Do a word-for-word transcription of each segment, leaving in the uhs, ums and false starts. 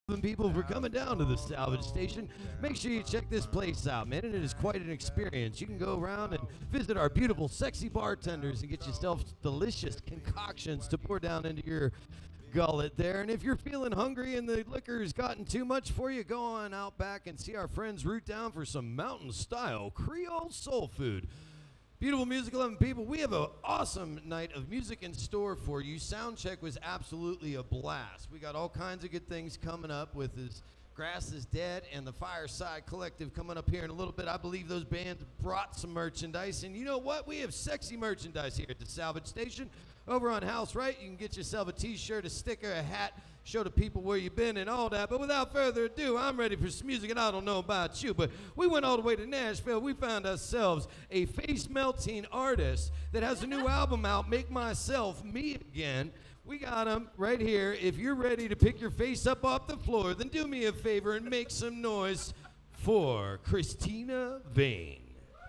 People for coming down to the Salvage station. Make sure you check this place out, man. And it is quite an experience. You can go around and visit our beautiful, sexy bartenders and get yourself delicious concoctions to pour down into your gullet there. And if you're feeling hungry and the liquor's gotten too much for you, go on out back and see our friends root down for some mountain-style Creole soul food. Beautiful music loving people, we have an awesome night of music in store for you. Soundcheck was absolutely a blast. We got all kinds of good things coming up with his Grass is Dead and the Fireside Collective coming up here in a little bit. I believe those bands brought some merchandise. And you know what? We have sexy merchandise here at the Salvage Station. Over on House Right, you can get yourself a t-shirt, a sticker, a hat, show the people where you've been and all that. But without further ado, I'm ready for some music, and I don't know about you, but we went all the way to Nashville. We found ourselves a face-melting artist that has a new album out, Make Myself Me Again. We got him right here. If you're ready to pick your face up off the floor, then do me a favor and make some noise for Cristina Vane.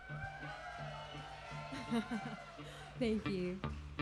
Thank you.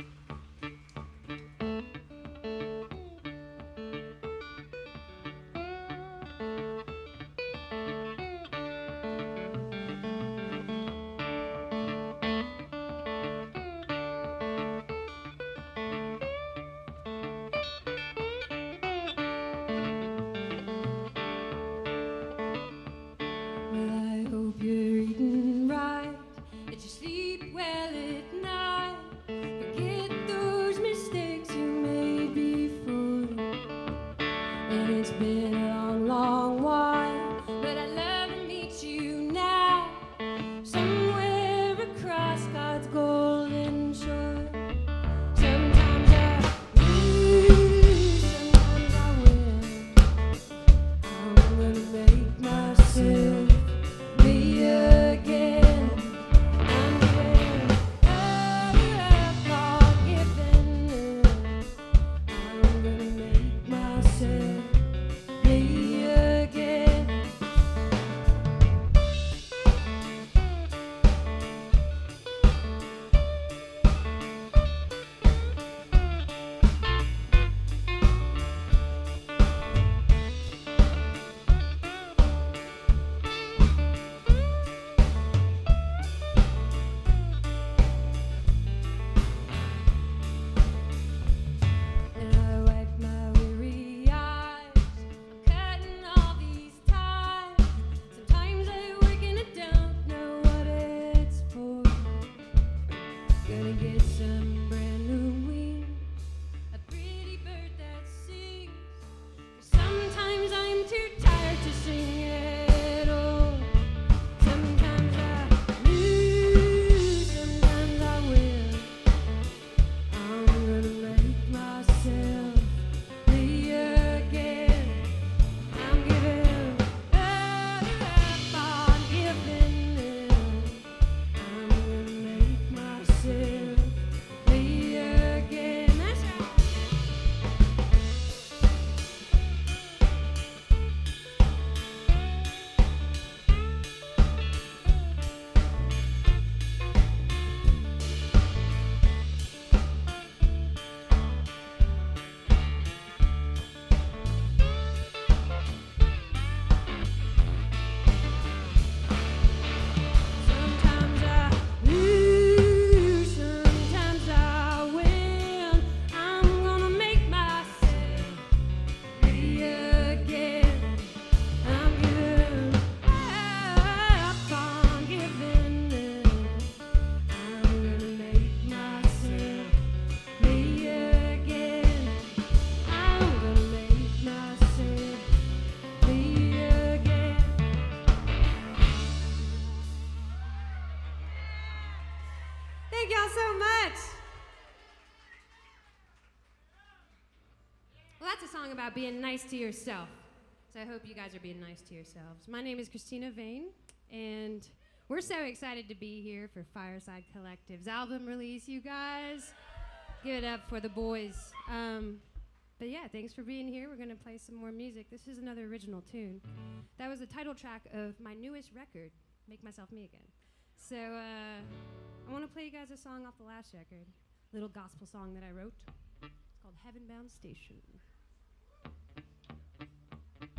About being nice to yourself. So I hope you guys are being nice to yourselves. My name is Cristina Vane, and we're so excited to be here for Fireside Collective's album release, you guys. Give it up for the boys. Um, but yeah, thanks for being here. We're going to play some more music. This is another original tune. That was the title track of my newest record, Make Myself Me Again. So uh, I want to play you guys a song off the last record, little gospel song that I wrote. It's called Heaven Bound Station.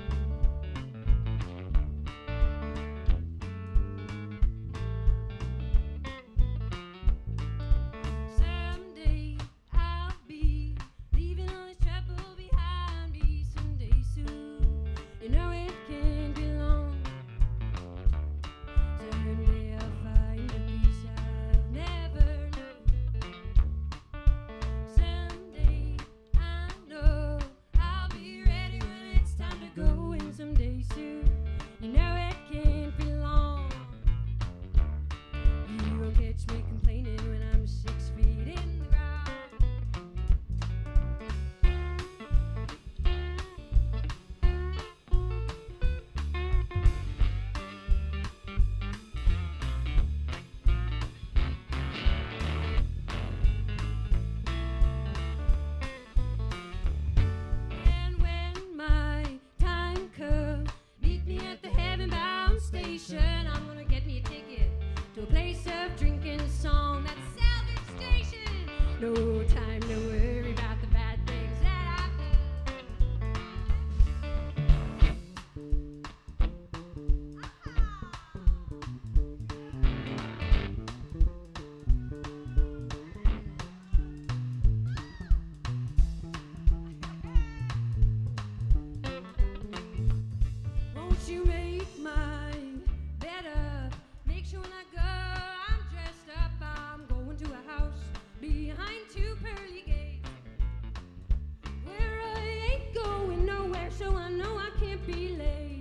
you make my bed up. Make sure when I go, I'm dressed up. I'm going to a house behind two pearly gates, where I ain't going nowhere, so I know I can't be late.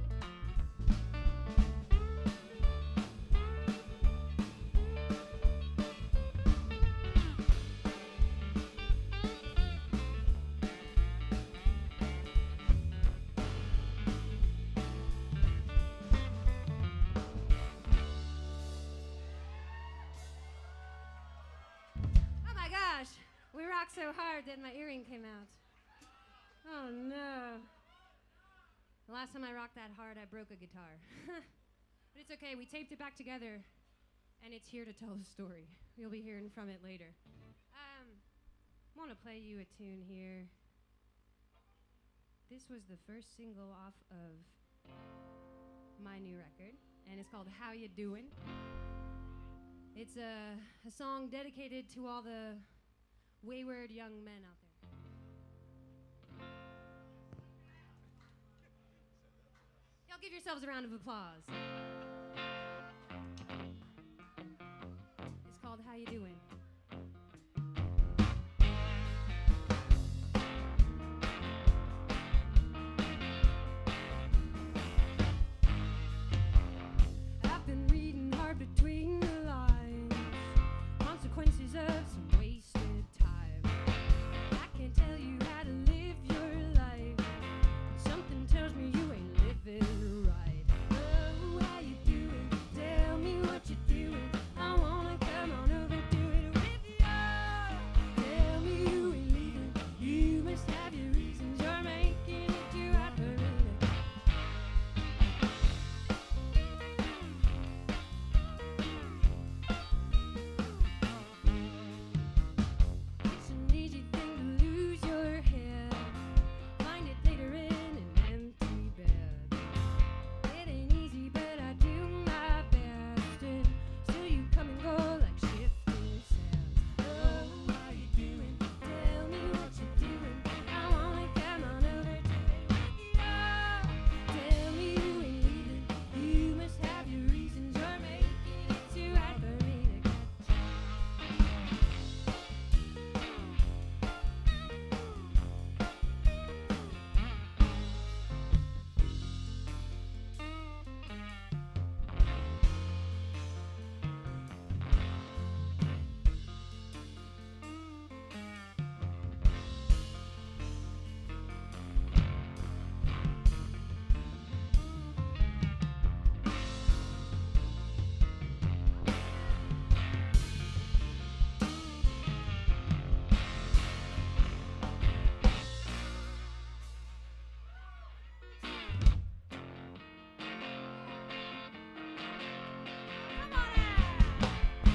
We rocked so hard that my earring came out. Oh no. The last time I rocked that hard, I broke a guitar. But it's okay, we taped it back together, and it's here to tell the story. You'll be hearing from it later. Um, I want to play you a tune here. This was the first single off of my new record, and it's called How You Doin'. It's a, a song dedicated to all the wayward young men out there. Y'all give yourselves a round of applause. It's called How You Doin'. I've been reading hard between the lines, consequences of some wasted time. I can't tell you how to live your life, but something tells me you ain't living right. Oh, how you doing? Tell me what you're doing. I wanna come on over, do it with you. Tell me you ain't leaving. You must have your reasons. You're making it too hard for me. It's an easy thing to lose your head, find it later in an empty bed. It ain't easy, but I do my best, and still you come and go like shifting sands. Oh, how you doing? Tell me what you're doing. I wanna come on over to it with you. Tell me you ain't leaving. You must have your reasons. You're making it too hard for me to catch. Come on out!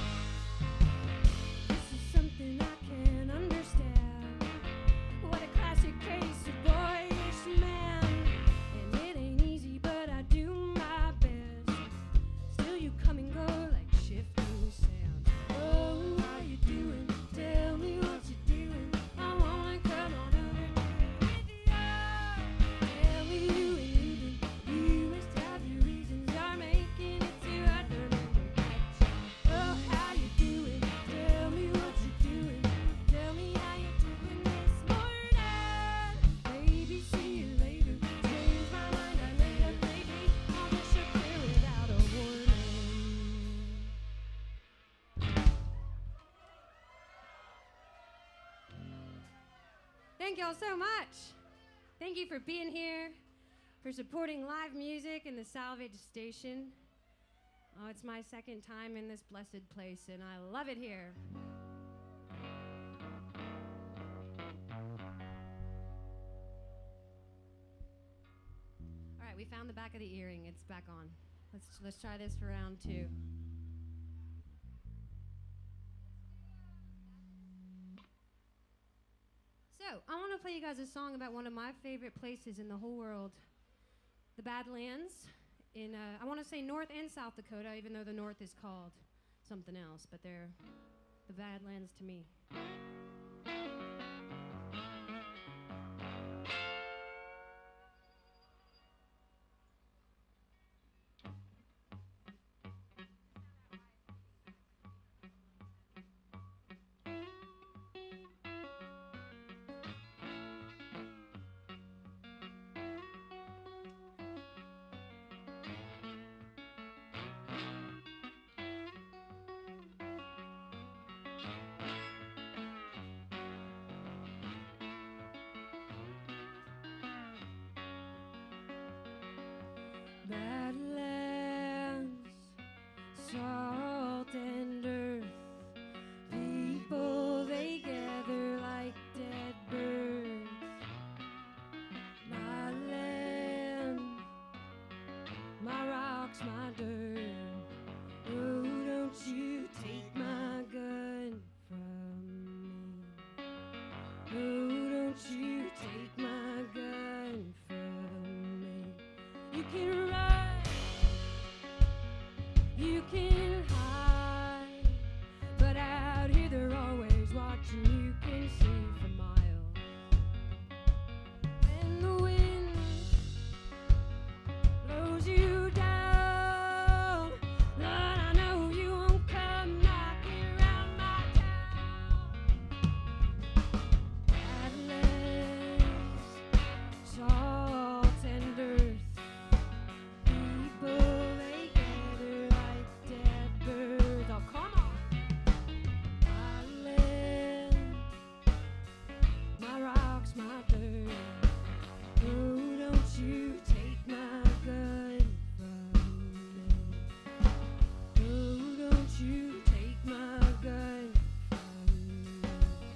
This is something I can understand. What a classic case of boyish man. And it ain't easy, but I do my best. Still you come and go like shifting sands. Oh, how you doing? Tell me what you're doing. I wanna come on over to it with you. Tell me you ain't leaving. You must have your reasons. You're making it too hard for me to catch. Oh, how you doing? Tell me what you're doing. Tell me how you're doing this morning. Maybe see you later. Change my mind, I made up maybe. I'll disappear without a warning. Thank y'all so much. Thank you for being here, for supporting live music in the Salvage station. Oh, it's my second time in this blessed place, and I love it here. All right, we found the back of the earring. It's back on. Let's let's try this for round two. So, I want to play you guys a song about one of my favorite places in the whole world, the Badlands, in, uh, I want to say North and South Dakota, even though the North is called something else, but they're the Badlands to me. can run, you can hide, but out here they're always watching. You can see for miles. When the wind blows you down, Lord, I know you won't come knocking around my town. Badlands, salt and earth, people they gather like dead birds. Oh, come on. My land, my rocks, my dirt. Oh, don't you take my gun from me. Oh, don't you take my gun from me.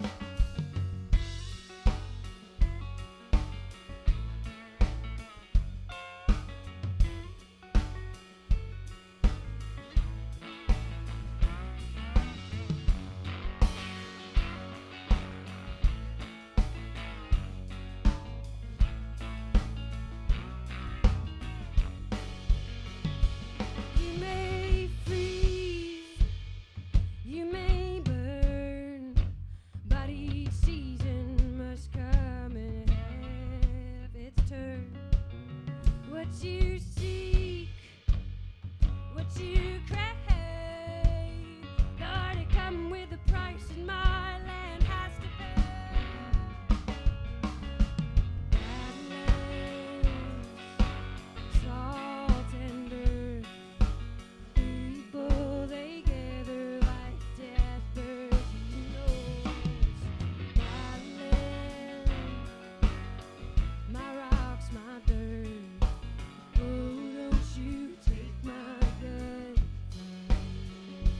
You may freeze, you may burn, but each season must come and have its turn. What you seek, what you crave, Lord, it come with a price, and my land has to pay. Badlands, salt and earth, people they gather like dead birds. He knows my land, my rocks, my dirt. Oh, don't you take my gun from me.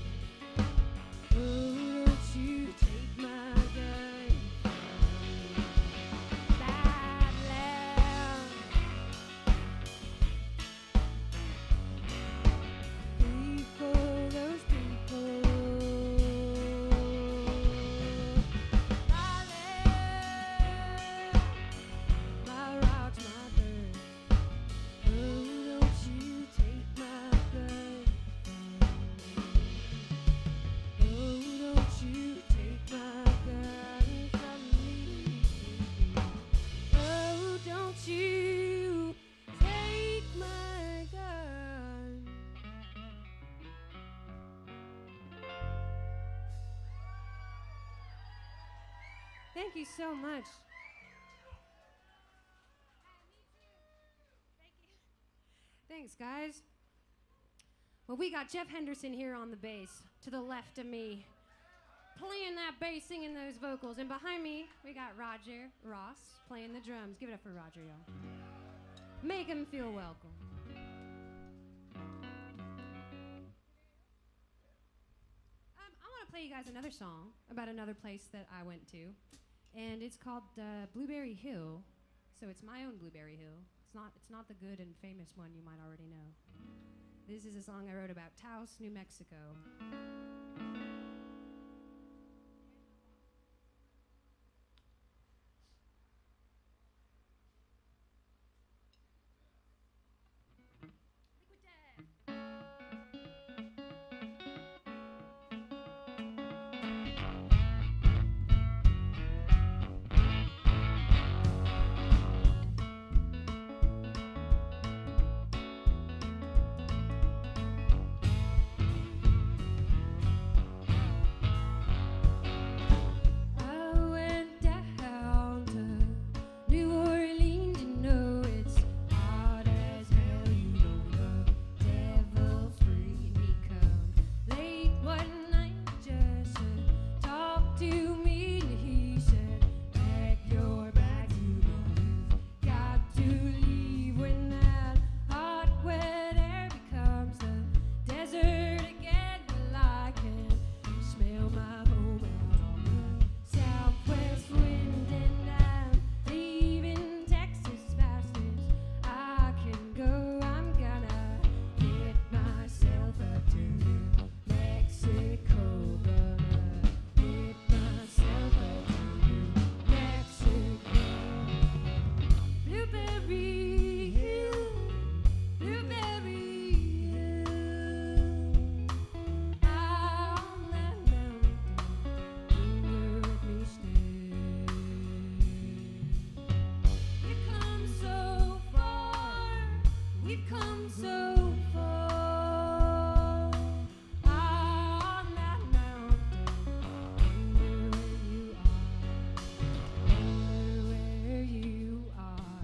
Oh, don't you take my gun from me. Badlands, people, those people. My land, my rocks, my dirt. Oh, don't you take my gun from me. Oh, don't you take my gun from me. Oh, don't you take my gun. Thank you so much. Thanks, guys. Well, we got Jeff Henderson here on the bass, to the left of me, playing that bass, singing those vocals. And behind me, we got Roger Ross playing the drums. Give it up for Roger, y'all. Make him feel welcome. Um, I want to play you guys another song about another place that I went to. And it's called uh, Blueberry Hill. So it's my own Blueberry Hill. It's not, it's not the good and famous one you might already know. This is a song I wrote about Taos, New Mexico. We've come so far on that mountain. Wonder where you are.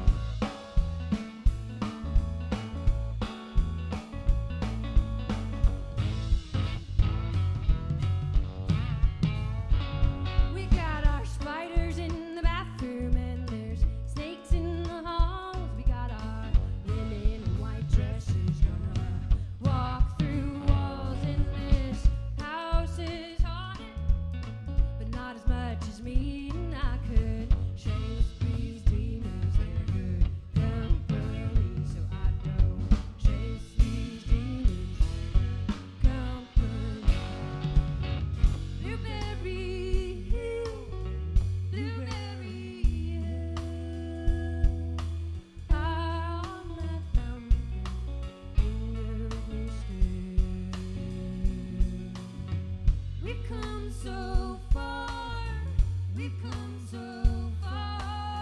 We got our spiders in the bathroom and there's snakes in the halls. We got our women in white dresses gonna walk through walls, and this house is haunted, but not as much as me. And I could chase these demons, they're good company, so I don't chase these demons, company. Blueberry Hill, Blueberry Hill, high on that mountain, wonder if we're still. We've come so far, we've come so far,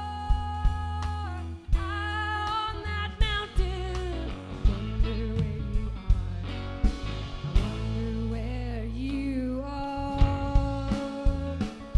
high on that mountain, wonder where you are. I wonder where you are.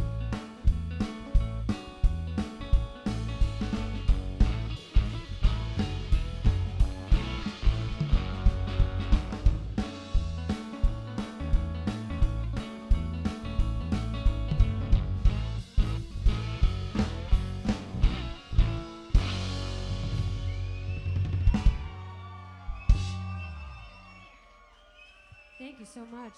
Thank you so much.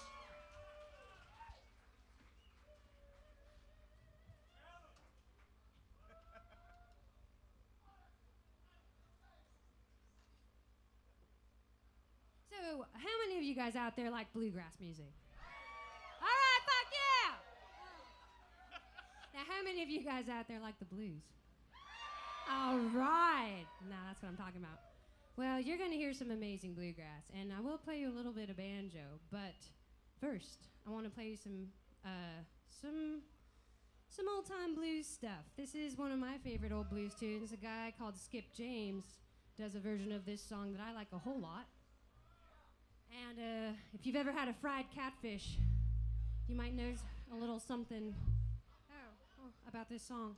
So, how many of you guys out there like bluegrass music? All right, fuck yeah! Now, how many of you guys out there like the blues? All right. Now, that's what I'm talking about. Well, you're going to hear some amazing bluegrass, and I will play you a little bit of banjo, but first, I want to play you some, uh, some, some old-time blues stuff. This is one of my favorite old blues tunes. A guy called Skip James does a version of this song that I like a whole lot. And uh, if you've ever had a fried catfish, you might know a little something oh, oh, about this song.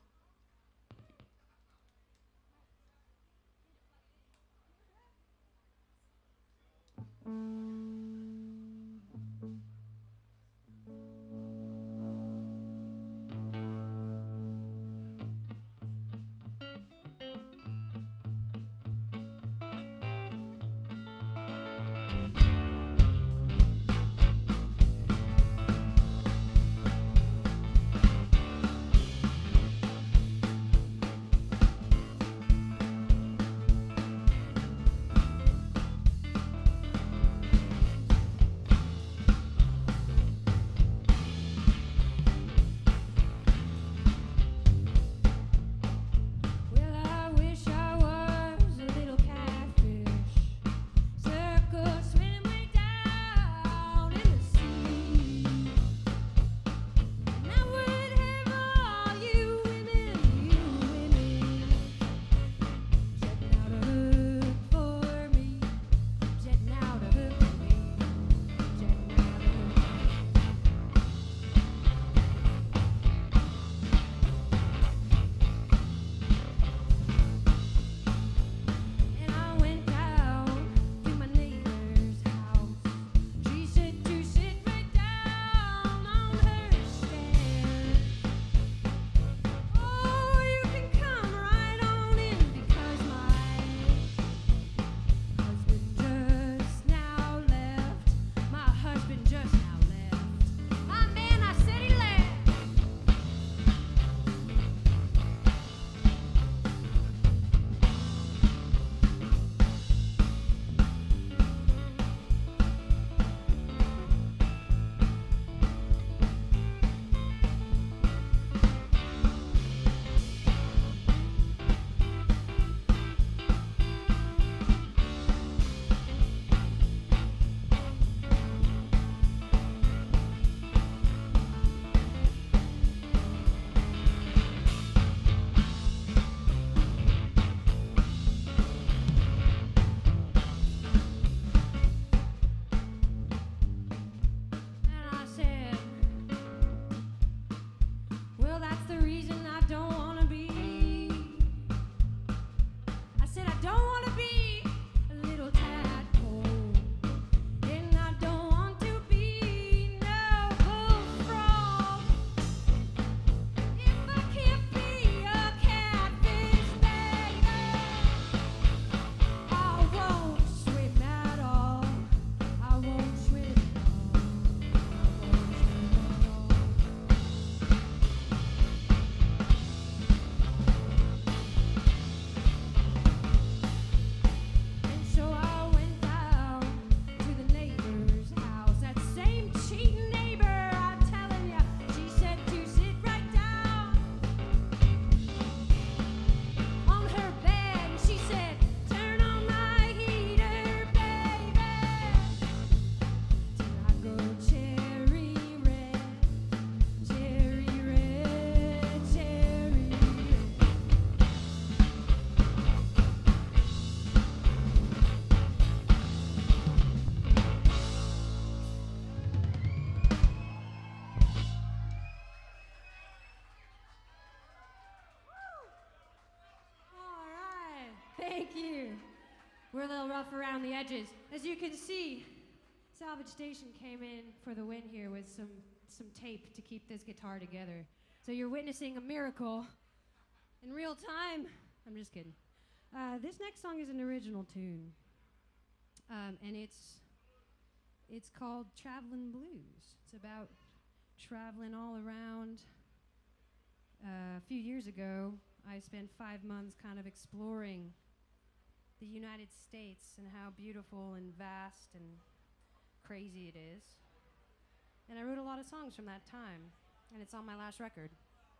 Thank you. We're a little rough around the edges. As you can see, Salvage Station came in for the win here with some, some tape to keep this guitar together. So you're witnessing a miracle in real time. I'm just kidding. Uh, this next song is an original tune. Um, and it's, it's called Travelin' Blues. It's about traveling all around. Uh, a few years ago, I spent five months kind of exploring the United States and how beautiful and vast and crazy it is. And I wrote a lot of songs from that time, and it's on my last record.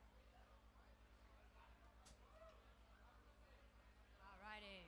Alrighty.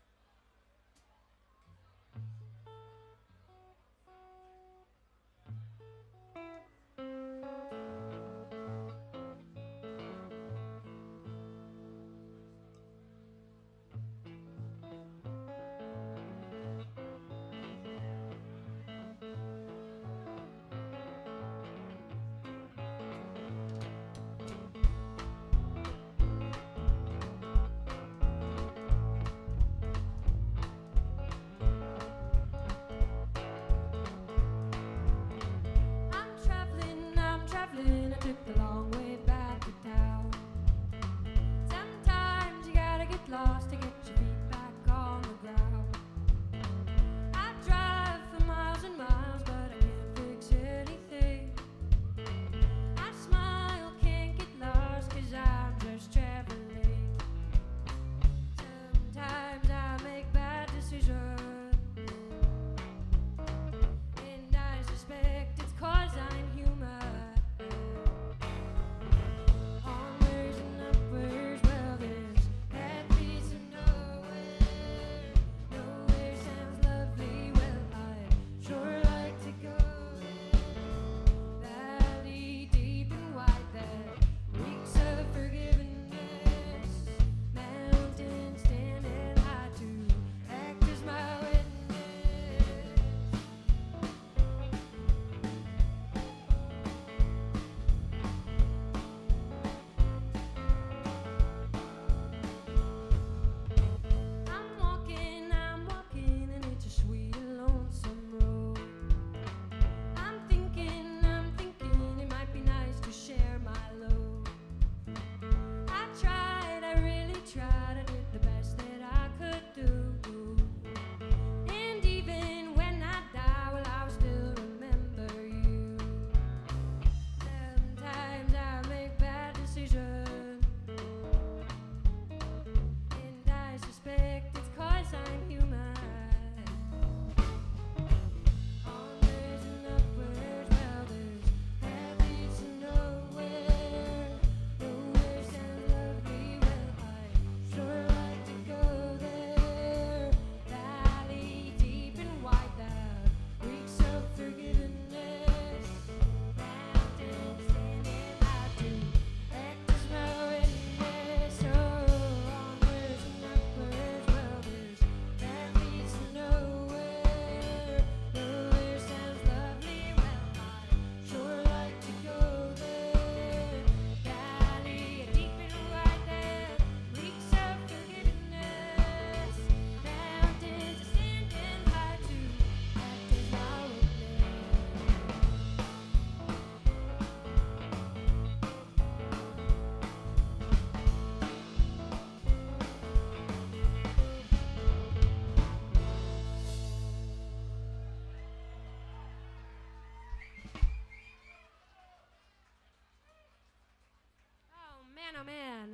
Oh man.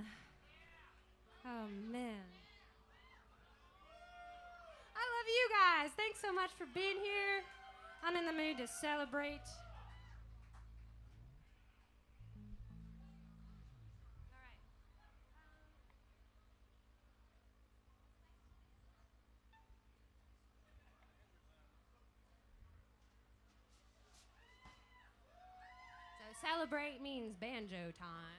Oh man. I love you guys. Thanks so much for being here. I'm in the mood to celebrate. All right. So celebrate means banjo time.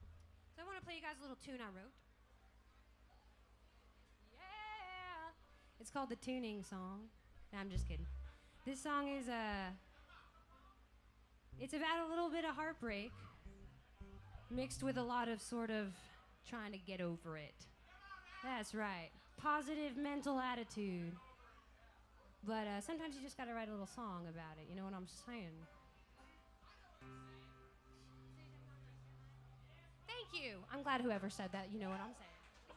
I want to play you guys a little tune I wrote. Yeah. It's called the Tuning Song. No, I'm just kidding. This song is uh, it's about a little bit of heartbreak mixed with a lot of sort of trying to get over it. That's right. Positive mental attitude. But uh, sometimes you just gotta write a little song about it. You know what I'm saying? Thank you. I'm glad whoever said that, you know what I'm saying.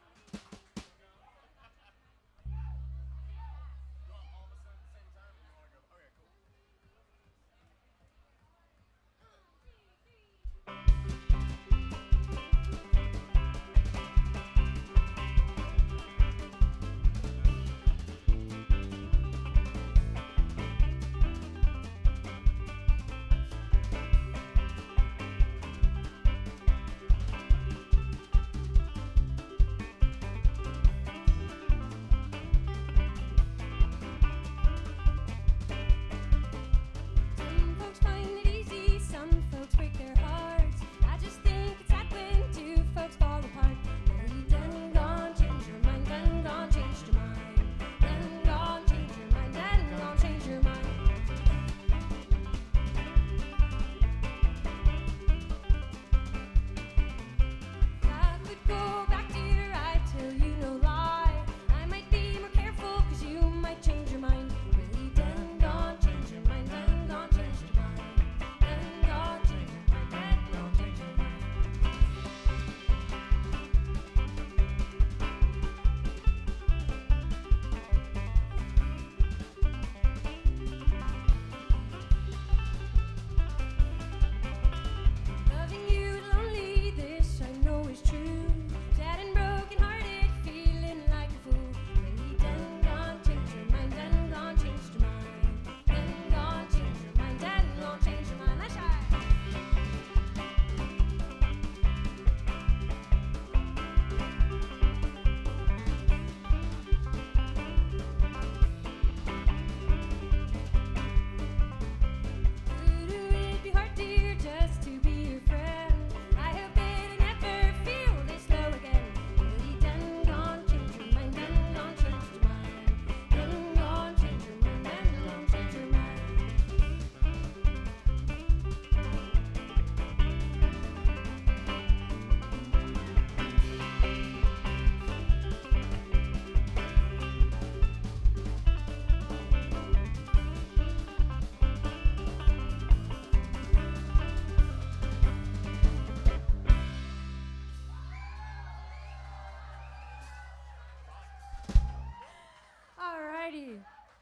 Alrighty.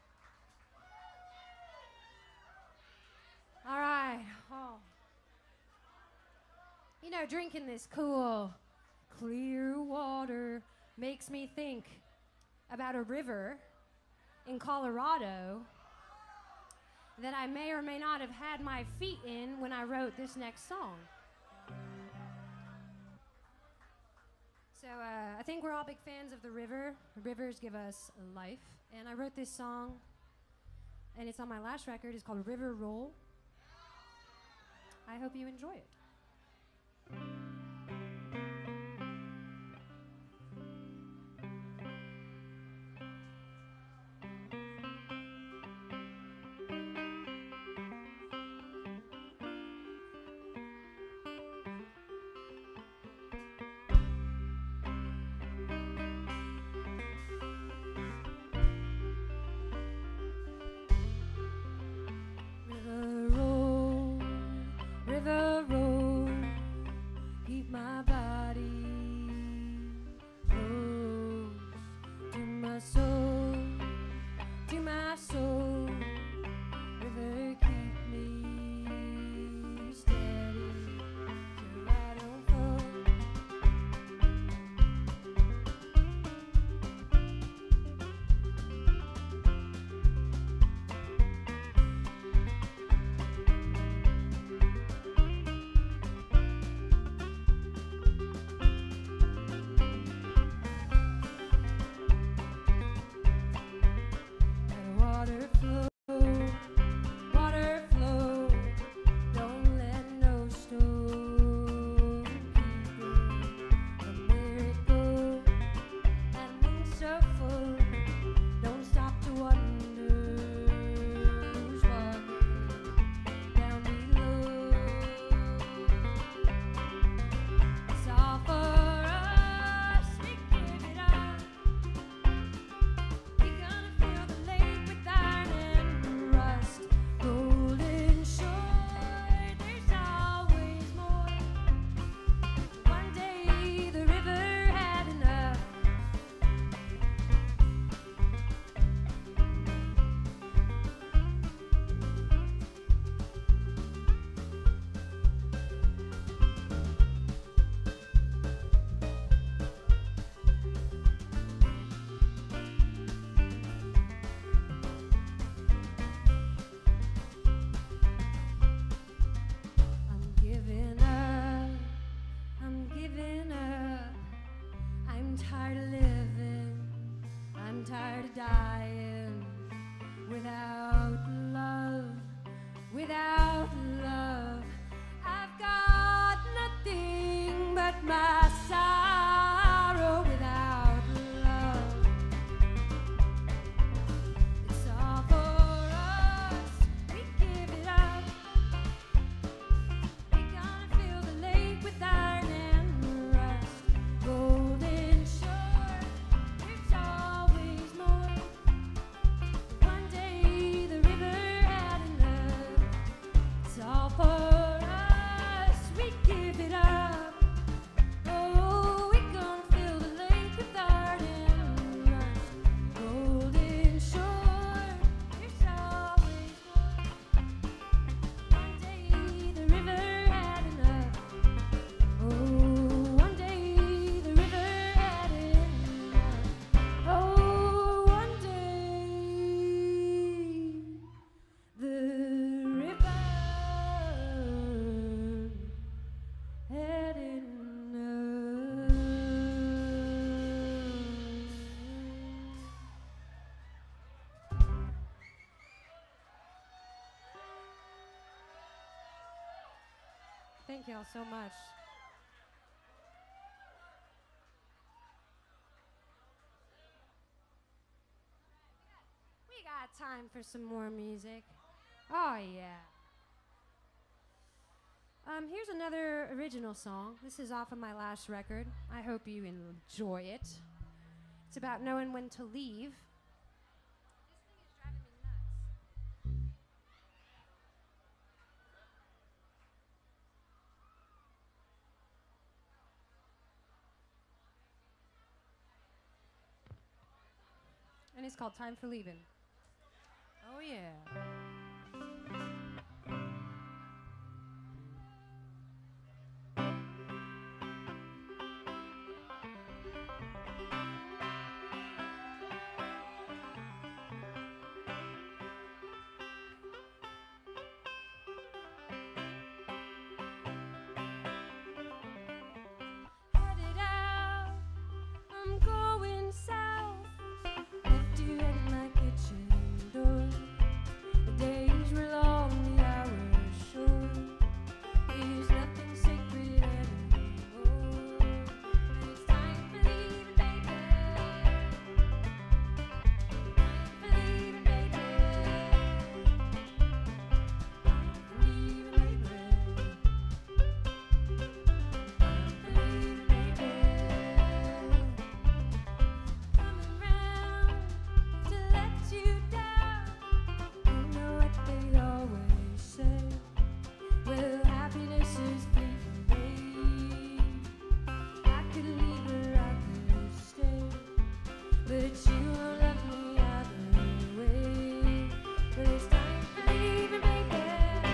All right. Oh. You know, drinking this cool, clear water makes me think about a river in Colorado that I may or may not have had my feet in when I wrote this next song. So uh, I think we're all big fans of the river. Rivers give us life. And I wrote this song, and it's on my last record. It's called River Roll. I hope you enjoy it. River roll, keep my body close to my soul, to my soul. River, keep me steady till I don't fall. Water dying without love, without love. I've got nothing but my sorrow without love. It's all for us, we give it up. We're gonna fill the lake with iron and rust. Golden shore, there's always more. One day the river had enough. It's all for us, we give it up. Oh, we're gonna fill the lake with art and rust. Golden shore, there's always more. One day the river had enough. Oh, one day the river had enough. Oh, one day the river had enough. Thank y'all so much. We got time for some more music. Oh, yeah. Um, here's another original song. This is off of my last record. I hope you enjoy it. It's about knowing when to leave. This thing is driving me nuts. And it's called Time for Leaving. Oh, yeah. Headed out, I'm going south. Left you at my kitchen door. The days were long, the hours short. There's nothing sacred anymore. And it's time for leaving, baby. Time for leaving, baby. Time for leaving, baby. Time for leaving, baby. Coming round to let you down. You know what they always say. Well, happiness is fleeting, babe. I could leave or I could stay, but you won't love me either way. But it's time for leaving, baby.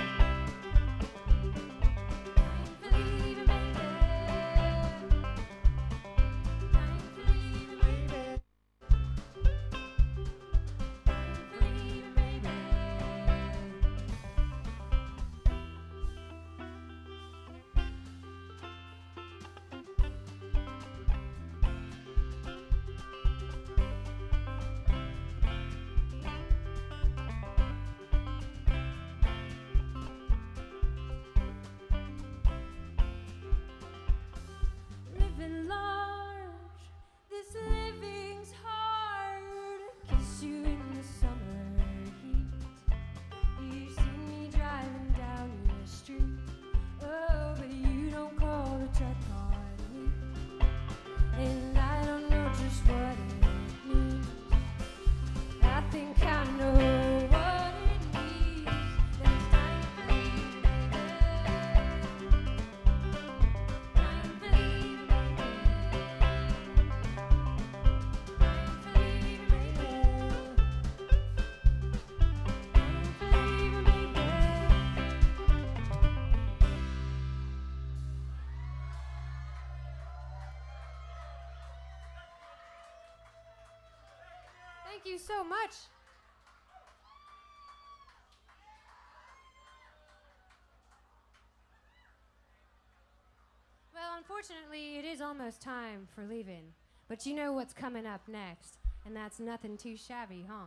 Time for leaving, baby. Time for leaving, baby. Time for leaving, baby. Living large, this living's hard. Kiss you in the summer heat. You see me driving down your street. Oh, but you don't call the truck on me. And I don't know just what it means. I think I know what it means. That it's time for leaving, baby. Time for leaving, baby. Time for leaving, baby. Time for leaving, baby. Thank you so much. Well, unfortunately, it is almost time for leaving. But you know what's coming up next. And that's nothing too shabby, huh?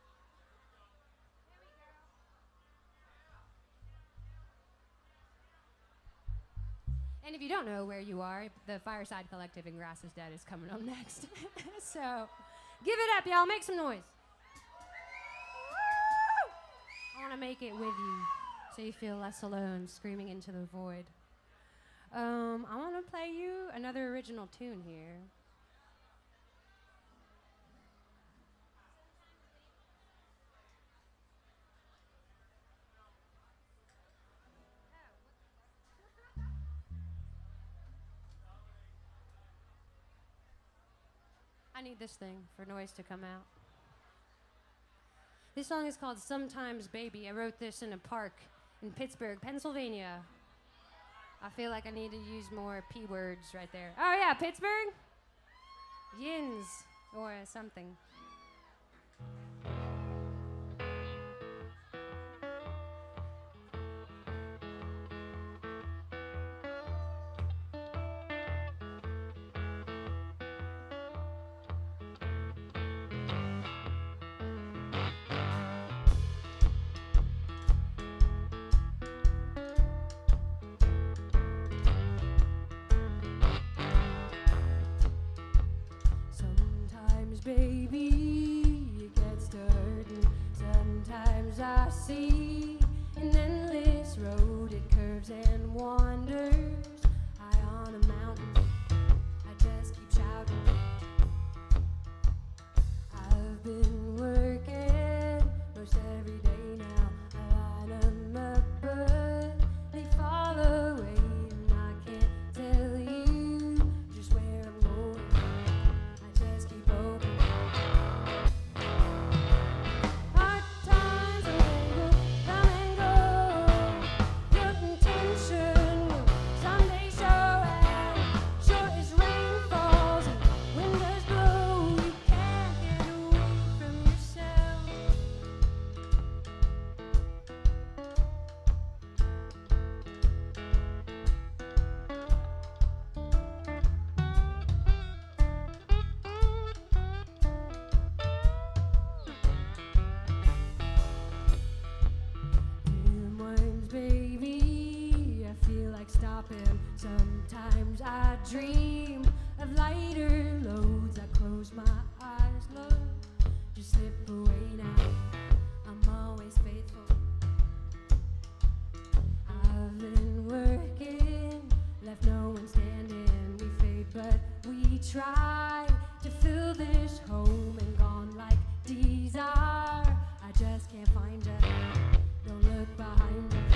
And if you don't know where you are, the Fireside Collective in Grass is Dead is coming up next. So give it up, y'all. Make some noise. I want to make it with you so you feel less alone screaming into the void. Um, I want to play you another original tune here. I need this thing for noise to come out. This song is called Sometimes Baby. I wrote this in a park in Pittsburgh, Pennsylvania. I feel like I need to use more P words right there. Oh yeah, Pittsburgh? Yins or something. Baby, it gets to hurting. Sometimes I see an endless road. It curves and wanders high on a mountain. I just keep shouting. I've been working most every day now. I line 'em up, but they fall away, and I can't tell you just where I'm going. I just keep hoping. Sometimes I dream of lighter loads. I close my eyes, love, just slip away now. I'm always faithful. I've been working, left no one standing. We fade, but we try to fill this home, and gone like desire. I just can't find her. Don't look behind her.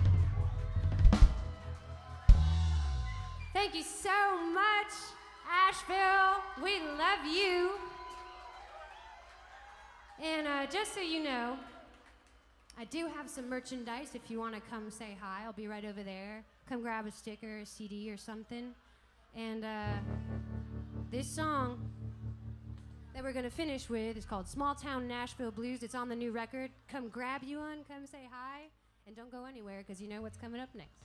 Thank you so much, Nashville, we love you. And uh, just so you know, I do have some merchandise if you want to come say hi. I'll be right over there. Come grab a sticker, a C D or something. And uh, this song that we're going to finish with is called Small Town Nashville Blues. It's on the new record. Come grab you one, come say hi, and don't go anywhere because you know what's coming up next.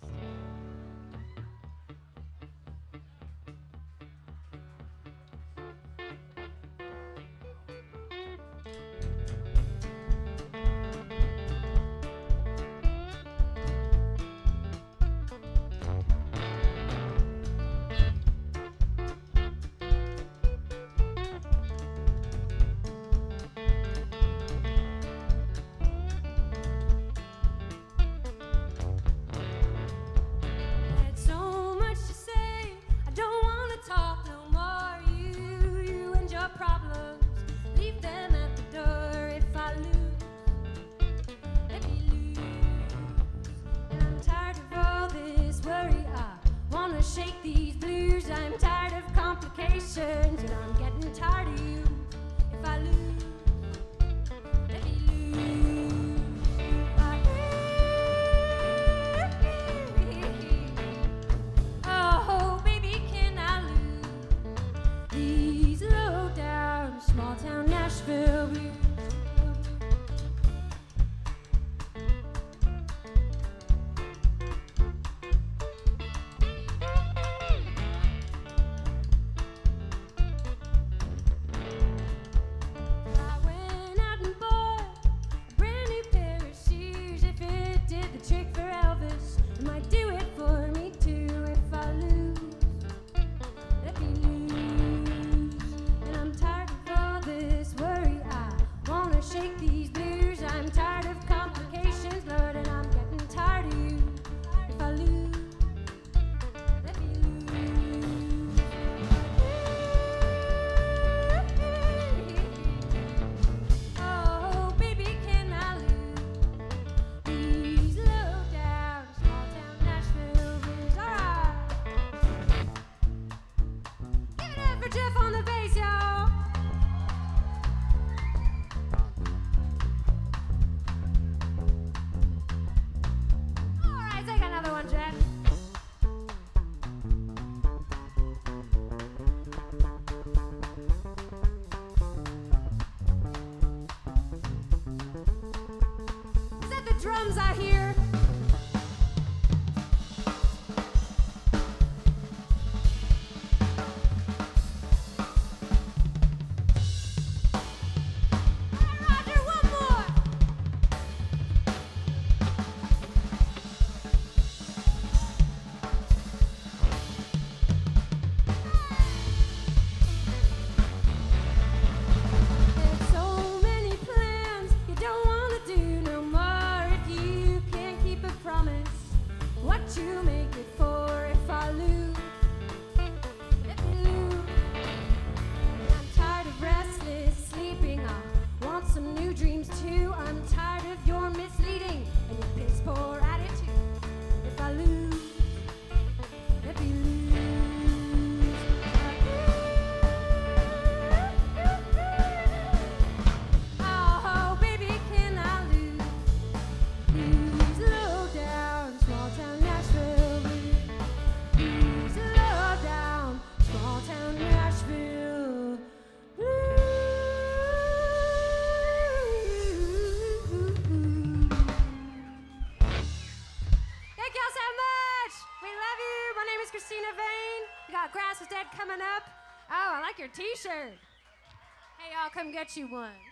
Shake these blues, I'm tired of complications, and I'm getting tired of you. If I lose, let me lose. I oh, baby, can I lose these low down, small town Nashville blues? Drums I hear. Roger, one more. There's so many plans you don't want to do no more. What you make it for if I lose? Let me lose. I'm tired of restless sleeping. I want some new dreams too. I'm tired of your misleading and your piss poor attitude. If I lose, let me lose. Oh, baby, can I lose? These low down, small town Nashville blues. These low down, small town Nashville blues. Thank y'all so much. We love you. My name is Cristina Vane. We got Grass is Dead coming up. Oh, I like your t-shirt. Hey, y'all, come get you one.